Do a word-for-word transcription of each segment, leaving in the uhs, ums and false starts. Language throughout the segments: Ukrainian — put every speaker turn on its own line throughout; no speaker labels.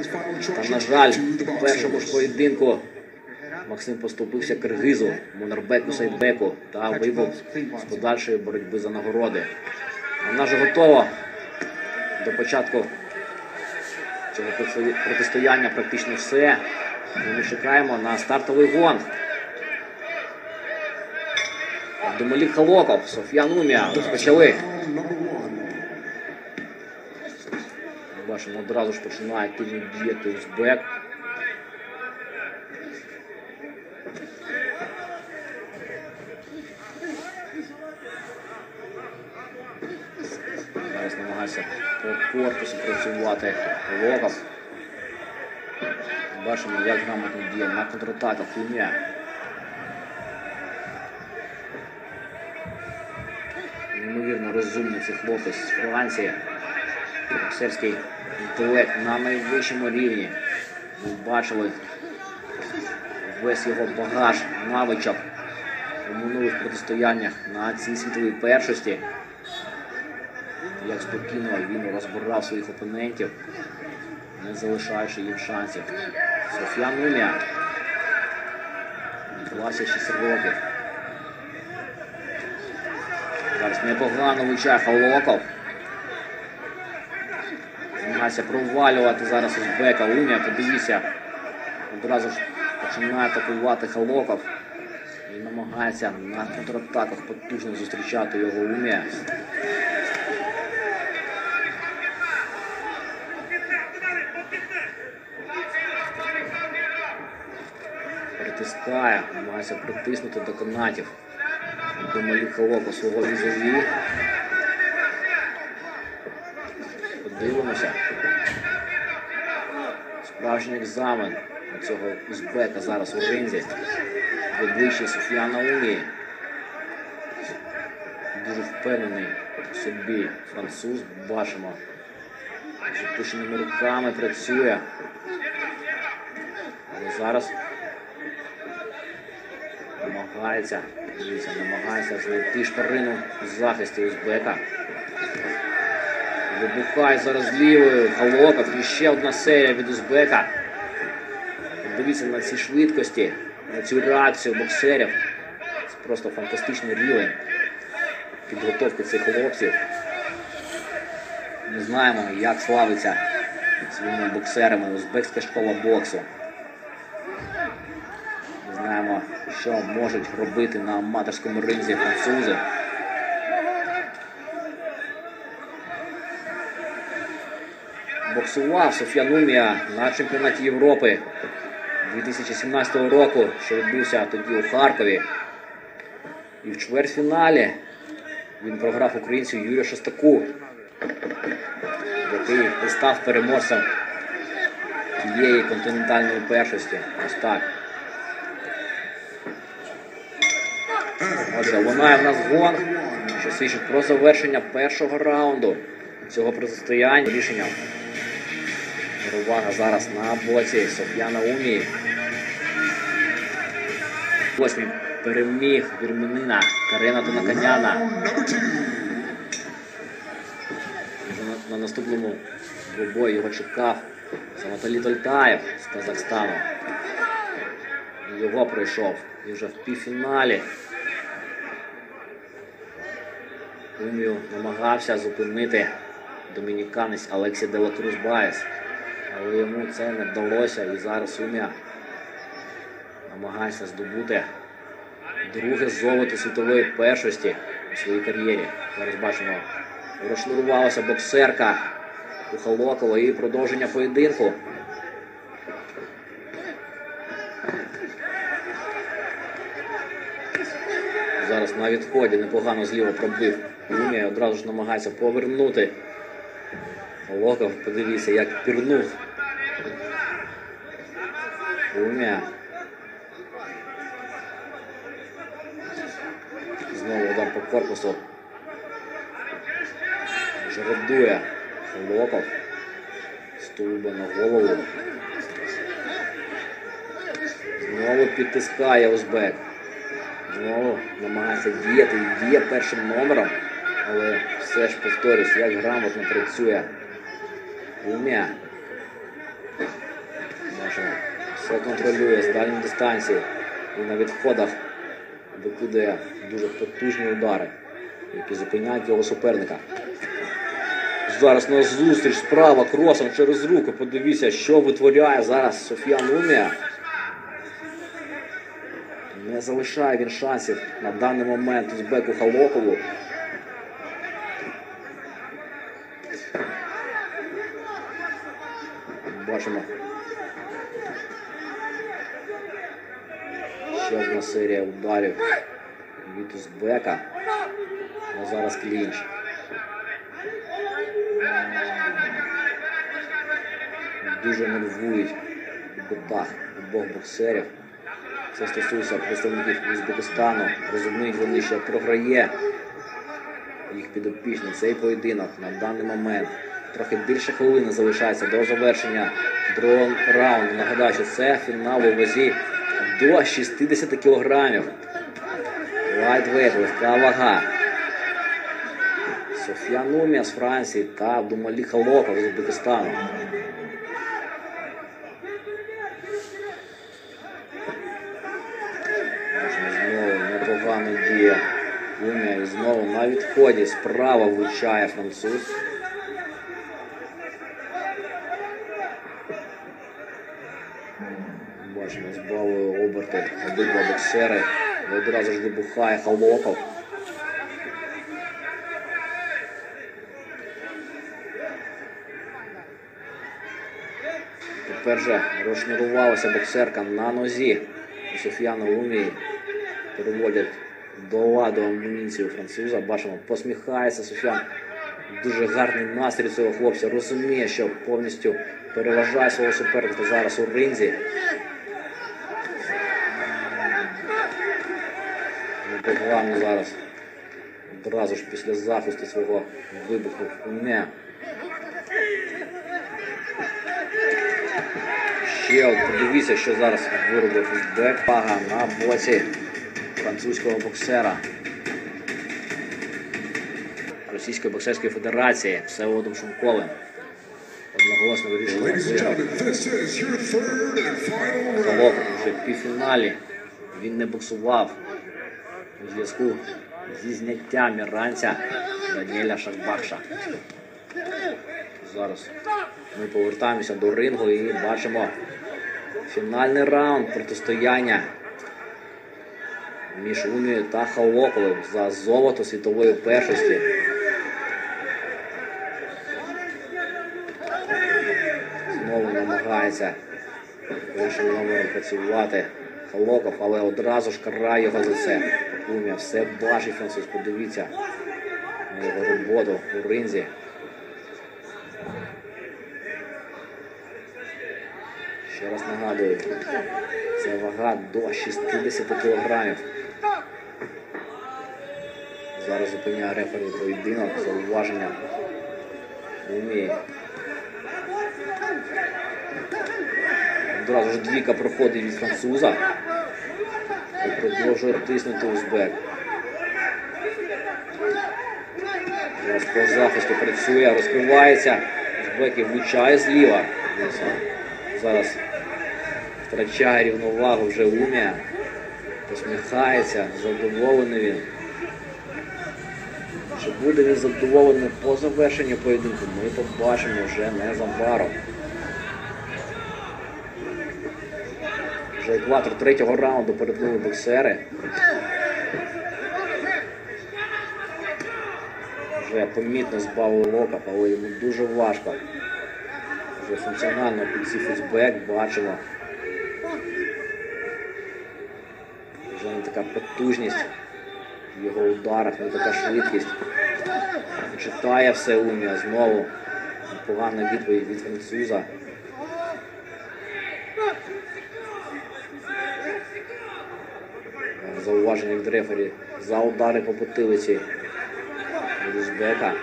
Та, на жаль, в першому ж поєдинку Максим поступився киргизу Мунарбеку Сайдбеку та вибув з подальшої боротьби за нагороди. Вона ж готова до початку цього протистояння практично все. Ми чекаємо на стартовий гонг. Абдумалік Халоков, Соф'ян Умія розпочали. Бачимо, одразу ж починає активно діяти узбек. Зараз намагається по корпусу працювати Халоков. Бачимо, як грамотно діє на контратаках Умія. Неймовірно розумний цей хлопець з Франції. Боксерський інтелект на найвищому рівні. Ви бачили весь його багаж навичок у минулих протистояннях на цій світовій першості. Як спокійно він розбирав своїх опонентів, не залишаючи їм шансів. Соф'ян Умія. двадцять шість років. Зараз непогано влучає Халоков. Намагається провалювати зараз узбека. Умія, подивіться, одразу ж починає атакувати Халоков. І намагається на контратаках потужно зустрічати його Умія. Притискає, намагається притиснути до канатів. Абдумалік Халоков свого візові. Подивимося. Справжній екзамен у цього узбека зараз у ринзі. В обличчі Соф'яна Умії. Дуже впевнений у собі француз. Бачимо, з опущеними руками працює. Але зараз намагається, дивіться, намагається знайти шпарину в захисті узбека. Вибухає зараз лівою Халоков. І ще одна серія від узбека. Дивіться на ці швидкості, на цю реакцію боксерів. Це просто фантастичний рівень підготовки цих хлопців. Ми знаємо, як славиться своїми боксерами узбекська школа боксу. Ми знаємо, що можуть робити на аматорському ринзі французи. Боксував Соф'ян Умія на чемпіонаті Європи дві тисячі сімнадцятого року, що відбувся тоді у Харкові. І в чвертьфіналі він програв українцю Юрію Шостаку, який став переможцем тієї континентальної першості. Ось так. Отже, лунає в нас гонг, що свідчить про завершення першого раунду цього протистояння. Рішенням. Увага зараз на боці Соф'яна Умії. Восьмій переміг вірменина Карена Тонаканяна. На, на наступному двобої його чекав Саматалі Тольтаєв з Казахстану. Його пройшов. І вже в півфіналі Умію намагався зупинити домініканець Алексій Де Ла Круз Баєс. Але йому це не вдалося, і зараз Умія намагається здобути друге золото світової першості у своїй кар'єрі. Зараз бачимо, розшнурувалася боксерка у Халокова і продовження поєдинку. Зараз на відході непогано зліво пробив Умія, одразу ж намагається повернути. Халоков, подивіться, як пірнув Умія. Знову удар по корпусу. Жеребдує Халоков. Стулба на голову. Знову підтискає узбек. Знову намагається діяти і діє першим номером. Але все ж повторюсь, як грамотно працює Умія. Все контролює з дальньої дистанції. І на відходах викидає дуже потужні удари, які зупиняють його суперника. Зараз на зустріч справа кросом через руку. Подивіться, що витворяє зараз Софіан Умія. Не залишає він шансів на даний момент узбеку Халокову. Бачимо. Ще одна серія ударів від узбека. А зараз клінч. Дуже нервують в кутах обох боксерів. Це стосується представників Узбекистану. Розуміють вони, що програє їх підопічний цей поєдинок на даний момент. Трохи більше хвилини залишається до завершення другого раунду. Нагадаю, що це фінал у вазі до шістдесят кілограмів. Лайтвейт, легка вага. Софіан Умія з Франції та Абдумалік Халоков з Узбекистану. Знову непогано діє Умія і знову на відході справа влучає француз. Бачимо, збавили оберти обидва боксери. І одразу ж вибухає Халоков. Тепер же розшнурувалася боксерка на нозі у Софіана Умії. Переводять до ладу амуніцію француза. Бачимо, посміхається Софіан. Дуже гарний настрій цього хлопця. Розуміє, що повністю переважає свого суперника зараз у ринзі. Непогано зараз. Одразу ж після захисту свого вибуху Умія. Ще от подивіться, що зараз виробив узбек. Пага на боці французького боксера. Російської боксерської федерації Всеволодом Шумковим. Одноголосно вирішив виграти. Халоков вже в півфіналі. Він не боксував у зв'язку зі зняттям іранця Даніеля Шахбахша. Зараз ми повертаємося до рингу і бачимо фінальний раунд протистояння між Умією та Халоковим за золото світової першості. Знову намагається першим номером працювати Халоков, але одразу ж карає його за це. Умія все бачить француз, подивіться на його роботу у ринзі. Ще раз нагадую, це вага до шістдесят кілограмів. Зараз зупиняє рефері поєдинок, зауваження Умії. Одразу ж двійка проходить від француза. І продовжує тиснути узбек. Зараз по захисту працює, розкривається. Узбек і влучає зліва. Зараз втрачає рівновагу вже Умія. Посміхається, задоволений він. Чи буде він задоволений по завершенню поєдинку, ми побачимо вже незабаром. Вже екватор третього раунду перетнули боксери. Вже помітно збавили локоть, але йому дуже важко. Вже функціонально підсів узбек, бачимо. Вже не така потужність в його ударах, не така швидкість. Читає все Умія знову. Погана відповідь від француза. Зауваження від рефері за удари по потилиці від узбека.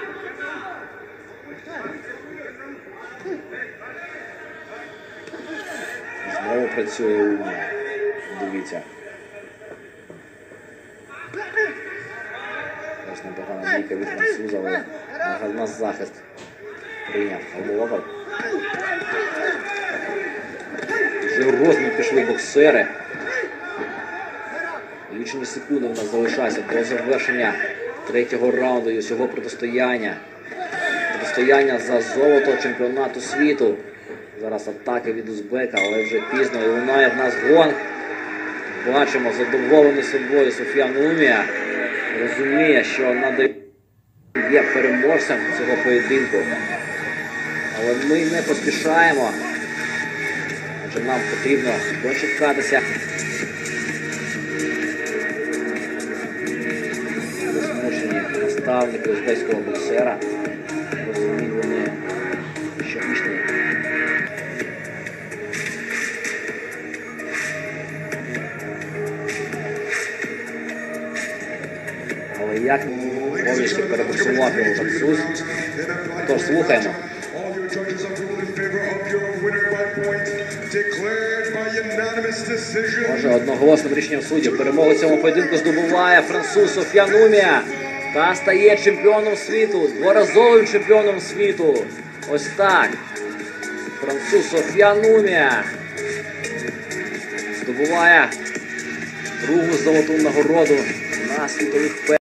Знову працює Умія. Дивіться. Ось непогана бійка від француза, але на захист прийняв Халоков. пішли в розмін, пішли боксери. Лічені секунди у нас залишаються до завершення третього раунду і усього протистояння. Протистояння за золото чемпіонату світу. Зараз атаки від узбека, але вже пізно. І лунає в нас гонг. Бачимо, задоволений собою Суфіан Умія. Розуміє, що надає є переможцем цього поєдинку. Але ми не поспішаємо. Адже нам потрібно дочекатися. Змушені наставники узбекського боксера. Розуміють вони, що пішли. Але як повністю перебуксувати його француз? Тож слухаємо. Може, одноголосним рішенням суддів перемогу цьому поєдинку здобуває француз Суфіан Умія та стає чемпіоном світу, дворазовим чемпіоном світу. Ось так. Француз Суфіан Умія здобуває другу золоту нагороду на світових